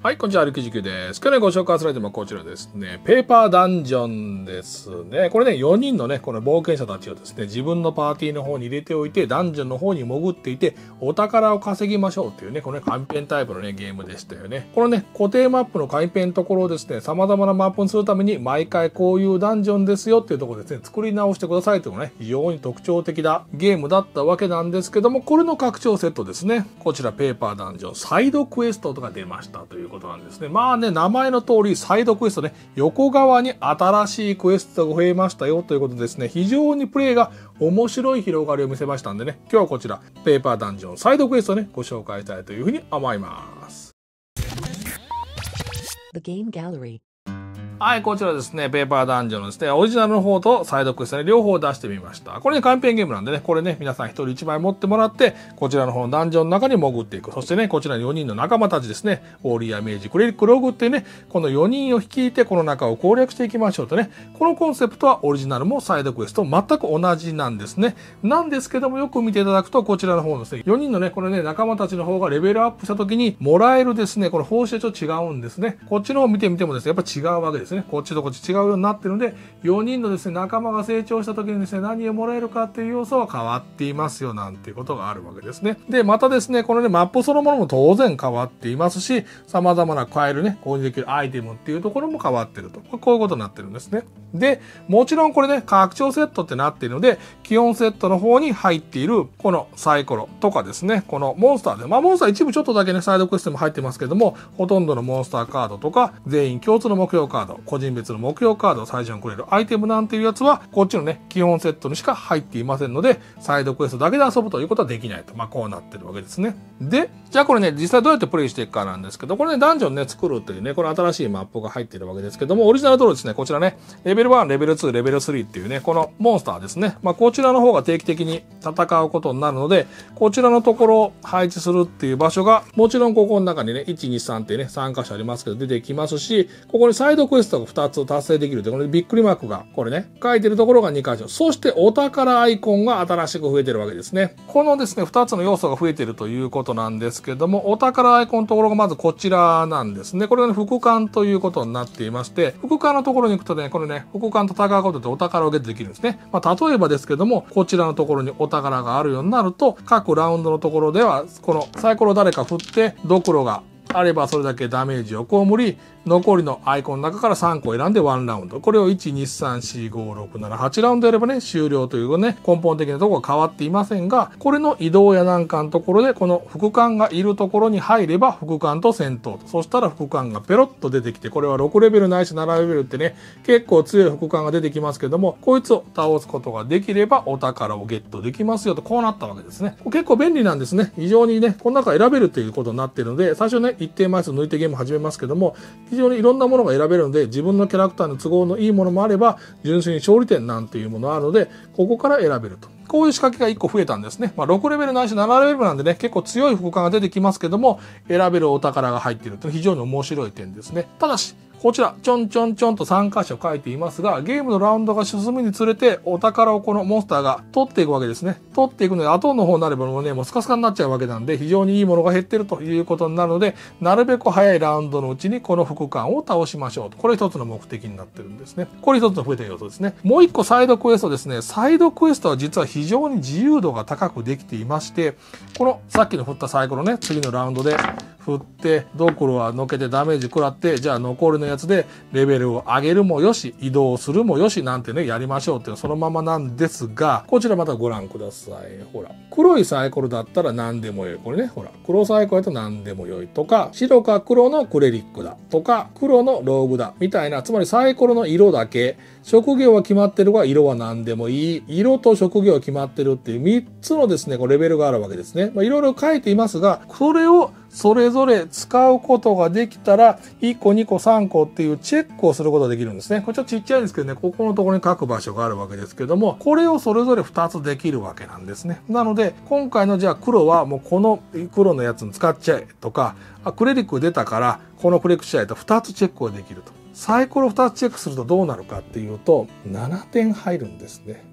はい、こんにちは、RQ19です。今日ね、ご紹介するアイテムはこちらですね。ペーパーダンジョンですね。これね、4人のね、この冒険者たちをですね、自分のパーティーの方に入れておいて、ダンジョンの方に潜っていて、お宝を稼ぎましょうっていうね、このね、紙ペンタイプのね、ゲームでしたよね。このね、固定マップの紙ペンのところをですね、様々なマップにするために、毎回こういうダンジョンですよっていうところですね、作り直してくださいというのがね、非常に特徴的なゲームだったわけなんですけども、これの拡張セットですね。こちら、ペーパーダンジョン、サイドクエストとか出ましたということなんですね。まあね、名前の通りサイドクエストね、横側に新しいクエストが増えましたよということですね、非常にプレイが面白い広がりを見せましたんでね、今日はこちら、ペーパーダンジョンサイドクエストね、ご紹介したいというふうに思います。 The Game Gallery。 はい、こちらですね、ペーパーダンジョンのですね、オリジナルの方とサイドクエストね、両方出してみました。これね、紙ペンゲームなんでね、これね、皆さん一人一枚持ってもらって、こちらの方のダンジョンの中に潜っていく。そしてね、こちらの4人の仲間たちですね、オーリーやメイジ、クレリック、ログってね、この4人を率いて、この中を攻略していきましょうとね、このコンセプトはオリジナルもサイドクエスト全く同じなんですね。なんですけども、よく見ていただくと、こちらの方のですね、4人のね、これね、仲間たちの方がレベルアップした時に、もらえるですね、この報酬と違うんですね。こっちの方見てみてもですね、やっぱ違うわけですね。こっちとこっち違うようになってるので、4人のですね、仲間が成長した時にですね、何をもらえるかっていう要素は変わっていますよ、なんていうことがあるわけですね。で、またですね、このね、マップそのものも当然変わっていますし、様々な買えるね、購入できるアイテムっていうところも変わってると。こういうことになってるんですね。で、もちろんこれね、拡張セットってなっているので、基本セットの方に入っている、このサイコロとかですね、このモンスターで、まあモンスター一部ちょっとだけね、サイドクエストも入ってますけども、ほとんどのモンスターカードとか、全員共通の目標カード、個人別の目標カードを最初にくれるアイテムなんていうやつは、こっちのね、基本セットにしか入っていませんので、サイドクエストだけで遊ぶということはできないと。まあこうなってるわけですね。で、じゃあこれね、実際どうやってプレイしていくかなんですけど、これね、ダンジョンね、作るというね、これ新しいマップが入っているわけですけども、オリジナル通りですね、こちらね、レベル1、レベル2、レベル3っていうね、このモンスターですね。まあこちらの方が定期的に戦うことになるので、こちらのところを配置するっていう場所が、もちろんここの中にね、1、2、3ってね、3箇所ありますけど出てきますし、ここにサイドクエストが2つ達成できるという、これびっくりマークが、これね、書いてるところが2箇所。そしてお宝アイコンが新しく増えてるわけですね。このですね、2つの要素が増えてるということなんですけども、お宝アイコンのところがまずこちらなんですね。これがね、副艦ということになっていまして、副艦のところに行くとね、これね、副艦と戦うことでお宝をゲットできるんですね。まあ、例えばですけども、こちらのところにお宝があるようになると、各ラウンドのところでは、このサイコロ誰か振って、ドクロがあればそれだけダメージを被り、残りのアイコンの中から3個選んで1ラウンド。これを1、2、3、4、5、6、7、8ラウンドやればね、終了というね、根本的なところは変わっていませんが、これの移動やなんかのところで、この副艦がいるところに入れば、副艦と戦闘と。そしたら副艦がペロッと出てきて、これは6レベルないし7レベルってね、結構強い副艦が出てきますけども、こいつを倒すことができれば、お宝をゲットできますよと、こうなったわけですね。結構便利なんですね。非常にね、この中選べるということになっているので、最初ね、一定枚数抜いてゲーム始めますけども、非常にいろんなものが選べるので、自分のキャラクターの都合のいいものもあれば、純粋に勝利点なんていうものがあるので、ここから選べると。こういう仕掛けが1個増えたんですね。まあ、6レベルないし7レベルなんでね、結構強い副艦が出てきますけども、選べるお宝が入っているという非常に面白い点ですね。ただし、こちら、ちょんちょんちょんと3箇所書いていますが、ゲームのラウンドが進むにつれて、お宝をこのモンスターが取っていくわけですね。取っていくので、後の方になればもうね、もうスカスカになっちゃうわけなんで、非常にいいものが減ってるということになるので、なるべく早いラウンドのうちにこの副艦を倒しましょうと。これ一つの目的になってるんですね。これ一つの増えた要素ですね。もう一個サイドクエストですね。サイドクエストは実は非常に自由度が高くできていまして、このさっきの振ったサイコロね、次のラウンドで振って、ドクロはのけてダメージ食らって、じゃあ残りのやつでレベルを上げるもよし、移動するもよしなんてね、やりましょうっていうそのままなんですが、こちらまたご覧ください。ほら。黒いサイコロだったら何でもよい。これね、ほら。黒サイコロだと何でもよいとか、白か黒のクレリックだとか、黒のローグだみたいな、つまりサイコロの色だけ、職業は決まってるが、色は何でもいい。色と職業は決まってるっていう3つのですね、こうレベルがあるわけですね。まあ、いろいろ書いていますが、それをそれぞれ使うことができたら、1個、2個、3個っていうチェックをすることができるんですね。これちょっとちっちゃいんですけどね、ここのところに書く場所があるわけですけども、これをそれぞれ2つできるわけなんですね。なので、今回のじゃあ黒はもうこの黒のやつに使っちゃえとか、クレリック出たから、このクレリックしちゃえと2つチェックができると。サイコロ2つチェックするとどうなるかっていうと、7点入るんですね。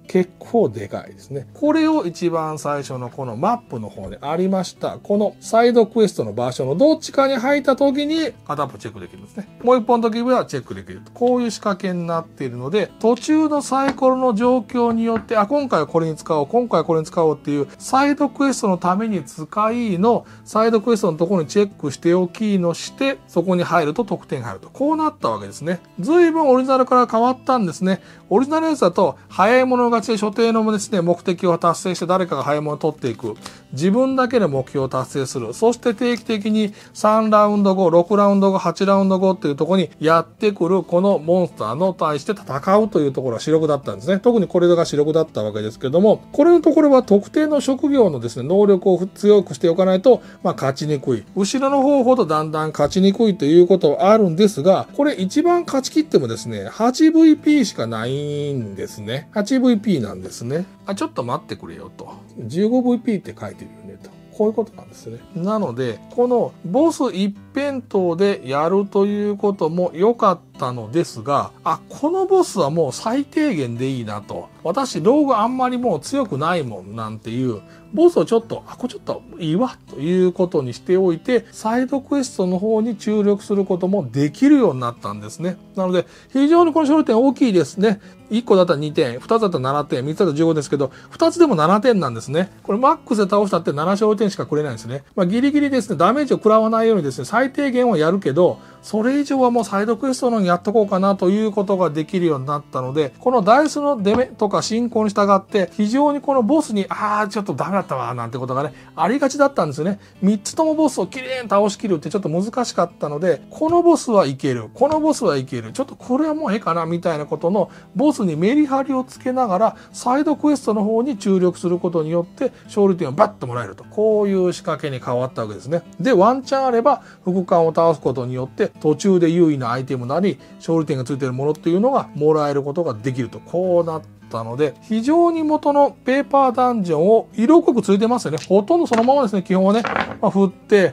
結構でかいですね。これを一番最初のこのマップの方にありました、このサイドクエストの場所のどっちかに入った時に片っぽチェックできるんですね。もう一本の時はチェックできる。こういう仕掛けになっているので、途中のサイコロの状況によって、今回はこれに使おう、今回はこれに使おうっていうサイドクエストのために使いのサイドクエストのところにチェックしておきのして、そこに入ると得点が入ると。こうなったわけですね。随分オリジナルから変わったんですね。オリジナルのやつだと、早い者勝ちで所定のですね、目的を達成して誰かが早い者を取っていく。自分だけで目標を達成する。そして定期的に3ラウンド後、6ラウンド後、8ラウンド後っていうところにやってくるこのモンスターの対して戦うというところが主力だったんですね。特にこれが主力だったわけですけども、これのところは特定の職業のですね、能力を強くしておかないと、勝ちにくい。後ろの方ほどだんだん勝ちにくいということはあるんですが、これ一番勝ち切ってもですね、8VP しかないんですね。8VP なんですね。ちょっと待ってくれよと。15VP って書いてるよねと。こういうことなんですね。なので、このボス一辺倒でやるということも良かったのですが、このボスはもう最低限でいいなと。私、ローグあんまりもう強くないもんなんていう、ボスをちょっと、これちょっといいわということにしておいて、サイドクエストの方に注力することもできるようになったんですね。なので、非常にこの勝利点大きいですね。1個だったら2点、2つだったら7点、3つだったら15ですけど、2つでも7点なんですね。これマックスで倒したって7勝点しかくれないんですね。ギリギリですね、ダメージを食らわないようにですね、最低限はやるけど、それ以上はもうサイドクエストのにやっとこうかなということができるようになったので、このダイスの出目とか進行に従って、非常にこのボスに、ちょっとダメだったわ、なんてことがね、ありがちだったんですよね。3つともボスをきれいに倒しきるってちょっと難しかったので、このボスはいける、このボスはいける、ちょっとこれはもうええかな、みたいなことの、ボスにメリハリをつけながら、サイドクエストの方に注力することによって、勝利点をバッともらえると。こういう仕掛けに変わったわけですね。で、ワンチャンあれば、副官を倒すことによって、途中で優位なアイテムなり、勝利点がついているものっていうのがもらえることができると。こうなったので、非常に元のペーパーダンジョンを色濃くついてますよね。ほとんどそのままですね、基本はね。振って、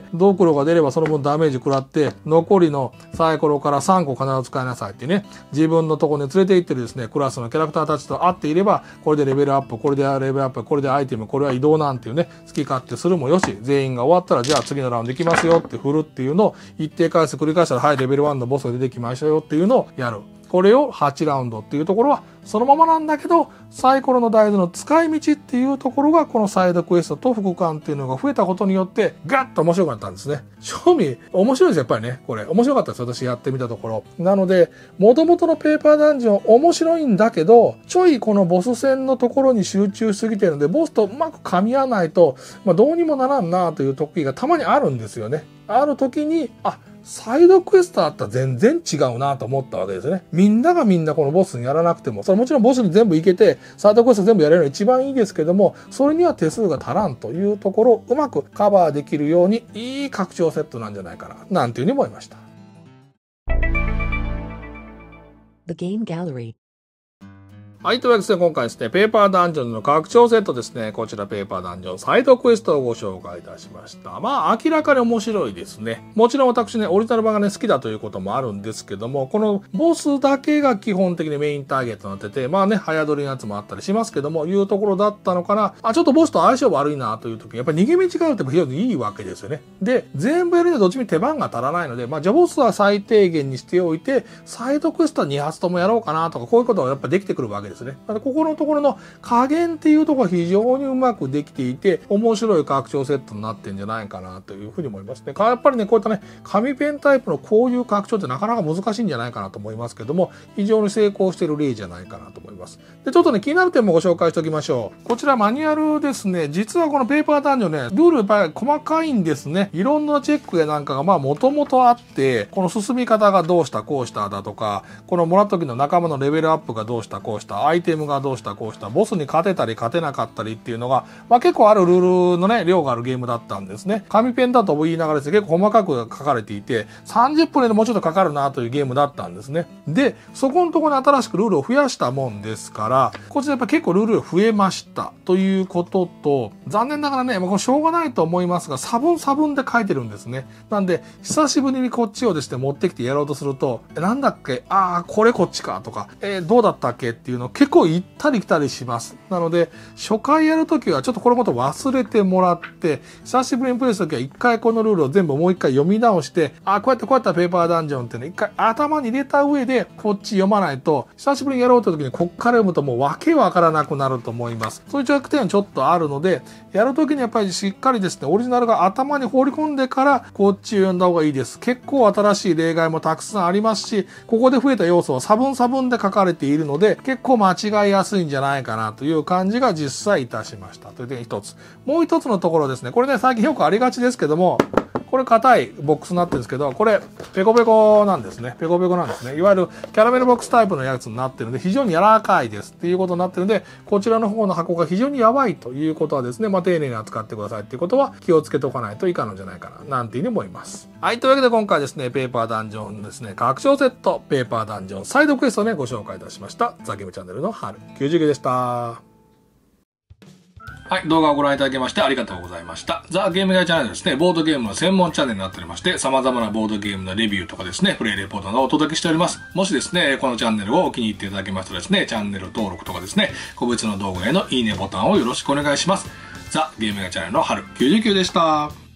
ドクロが出ればその分ダメージ食らって、残りのサイコロから3個必ず使いなさいってね、自分のところに連れて行ってるですね、クラスのキャラクターたちと会っていれば、これでレベルアップ、これでレベルアップ、これでアイテム、これは移動なんていうね、好き勝手するもよし、全員が終わったら、じゃあ次のラウンド行きますよって振るっていうのを一定回数繰り返したら、はい、レベル1のボスが出てきましたよっていうのをやる。これを8ラウンドっていうところはそのままなんだけど、サイコロの大豆の使い道っていうところがこのサイドクエストと副官っていうのが増えたことによってガッと面白くなったんですね。正味面白いですやっぱりね。これ面白かったです私やってみたところ。なので元々のペーパーダンジョン面白いんだけど、ちょいこのボス戦のところに集中しすぎてるので、ボスとうまく噛み合わないと、どうにもならんなという時がたまにあるんですよね。ある時にサイドクエストだったら全然違うなと思ったわけですね。みんながみんなこのボスにやらなくても、それもちろんボスに全部いけて、サイドクエスト全部やれるのが一番いいですけども、それには手数が足らんというところをうまくカバーできるように、いい拡張セットなんじゃないかな、なんていうふうに思いました。 The Game Gallery。 はい、というわけでですね、今回ですね、ペーパーダンジョンの拡張セットですね、こちらペーパーダンジョンサイドクエストをご紹介いたしました。明らかに面白いですね。もちろん私ね、オリジナル版がね、好きだということもあるんですけども、このボスだけが基本的にメインターゲットになってて、早撮りのやつもあったりしますけども、いうところだったのかな。ちょっとボスと相性悪いなという時に、やっぱり逃げ道があるって非常にいいわけですよね。で、全部やるにはどっちみち手番が足らないので、じゃあボスは最低限にしておいて、サイドクエストは2発ともやろうかなとか、こういうことがやっぱできてくるわけですね。ここのところの加減っていうところが非常にうまくできていて、面白い拡張セットになってんじゃないかなというふうに思いますね。やっぱりね、こういったね、紙ペンタイプのこういう拡張ってなかなか難しいんじゃないかなと思いますけども、非常に成功している例じゃないかなと思います。で、ちょっとね、気になる点もご紹介しておきましょう。こちらマニュアルですね、実はこのペーパーダンジョンね、ルールやっぱり細かいんですね。いろんなチェックやなんかがもともとあって、この進み方がどうしたこうしただとか、このもらった時の仲間のレベルアップがどうしたこうした、アイテムがどうしたこうした、ボスに勝てたり勝てなかったりっていうのが、結構あるルールのね、量があるゲームだったんですね。紙ペンだと言いながらですね、結構細かく書かれていて、30分でもうちょっとかかるなというゲームだったんですね。で、そこのところに新しくルールを増やしたもんですから、こちらやっぱ結構ルールが増えましたということと、残念ながらね、これしょうがないと思いますが、差分で書いてるんですね。なんで、久しぶりにこっちをですね、持ってきてやろうとすると、なんだっけ、これこっちかとか、どうだったっけっていうのを結構行ったり来たりします。なので、初回やるときはちょっとこのこと忘れてもらって、久しぶりにプレイするときは一回このルールを全部もう一回読み直して、こうやってペーパーダンジョンってね、一回頭に入れた上で、こっち読まないと、久しぶりにやろうというときにこっから読むともうわけわからなくなると思います。そういう弱点はちょっとあるので、やるときにやっぱりしっかりですね、オリジナルが頭に放り込んでから、こっちを読んだ方がいいです。結構新しい例外もたくさんありますし、ここで増えた要素は差分で書かれているので、結構間違いやすいんじゃないかなという感じが実際いたしました。という点一つ。もう一つのところですね、これね、最近よくありがちですけども、これ硬いボックスになってるんですけど、これペコペコなんですね。ペコペコなんですね。いわゆるキャラメルボックスタイプのやつになってるので、非常に柔らかいですっていうことになってるので、こちらの方の箱が非常にやばいということはですね、丁寧に扱ってくださいっていうことは気をつけておかないといかんのじゃないかな、なんていうふうに思います。はい、というわけで今回ですね、ペーパーダンジョンですね、拡張セット、ペーパーダンジョンサイドクエストをね、ご紹介いたしました。ザゲームチャンネルの春99でした。はい、動画をご覧いただきましてありがとうございました。ザ・ゲームガイチャンネルですね、ボードゲームの専門チャンネルになっておりまして、様々なボードゲームのレビューとかですね、プレイレポートなどをお届けしております。もしですね、このチャンネルをお気に入っていただけましたらですね、チャンネル登録とかですね、個別の動画へのいいねボタンをよろしくお願いします。ザ・ゲームガイチャンネルの春99でした。